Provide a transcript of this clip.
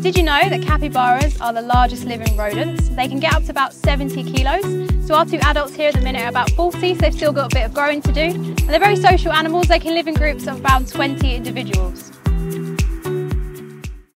Did you know that capybaras are the largest living rodents? They can get up to about 70 kilos. So our two adults here at the minute are about 40, so they've still got a bit of growing to do. And they're very social animals. They can live in groups of about 20 individuals.